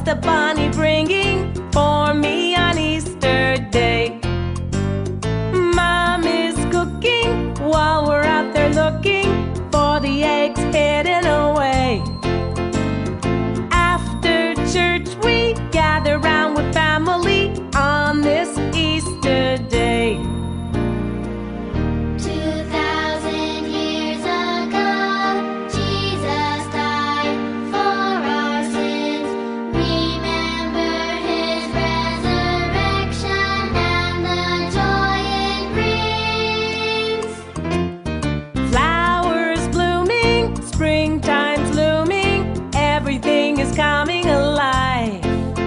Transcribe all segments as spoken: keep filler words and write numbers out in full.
the bunny bringing for me on Easter Day? Mom is cooking while we're out there looking for the eggs hidden away. After church we gather round with family on this Easter Day. Two thousand years ago, Jesus died for our sins. Remember His resurrection and the joy it brings. Flowers blooming, springtime's looming, everything is coming alive.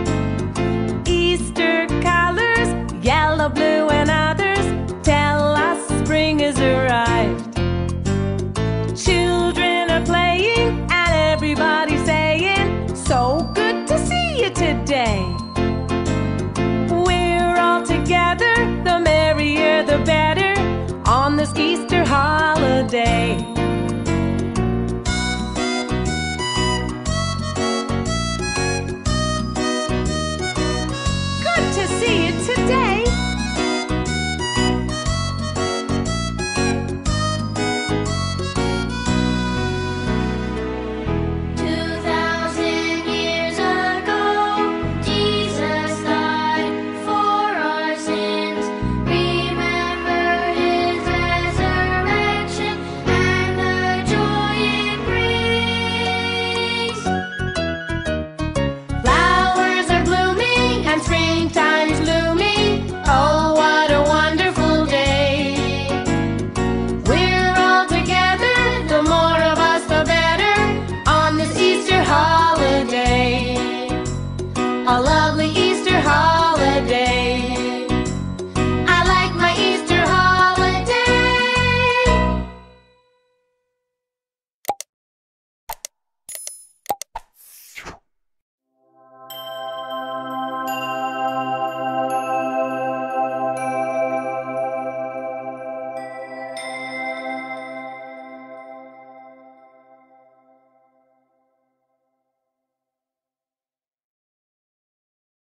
Easter colors, yellow, blue, and others tell us spring has arrived. Children are playing and everybody's saying, so good to see you today. We're all together, the merrier the better, on this Easter holiday.